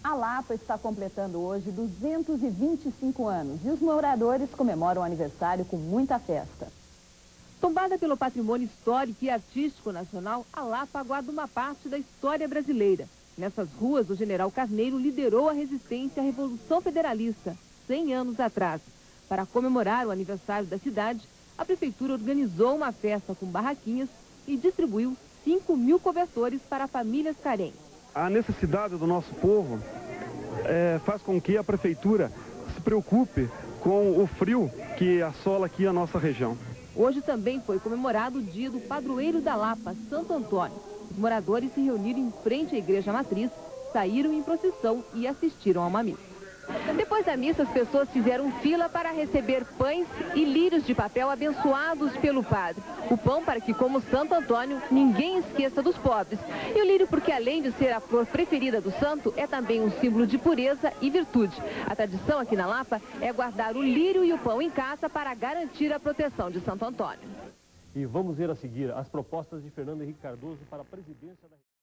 A Lapa está completando hoje 225 anos e os moradores comemoram o aniversário com muita festa. Tombada pelo patrimônio histórico e artístico nacional, a Lapa aguarda uma parte da história brasileira. Nessas ruas, o general Carneiro liderou a resistência à Revolução Federalista, 100 anos atrás. Para comemorar o aniversário da cidade, a prefeitura organizou uma festa com barraquinhas e distribuiu 5.000 cobertores para famílias carentes. A necessidade do nosso povo faz com que a prefeitura se preocupe com o frio que assola aqui a nossa região. Hoje também foi comemorado o dia do padroeiro da Lapa, Santo Antônio. Os moradores se reuniram em frente à igreja matriz, saíram em procissão e assistiram a uma missa. Depois da missa, as pessoas fizeram fila para receber pães e lírios de papel abençoados pelo padre. O pão para que, como Santo Antônio, ninguém esqueça dos pobres. E o lírio porque, além de ser a flor preferida do santo, é também um símbolo de pureza e virtude. A tradição aqui na Lapa é guardar o lírio e o pão em casa para garantir a proteção de Santo Antônio. E vamos ver a seguir as propostas de Fernando Henrique Cardoso para a presidência da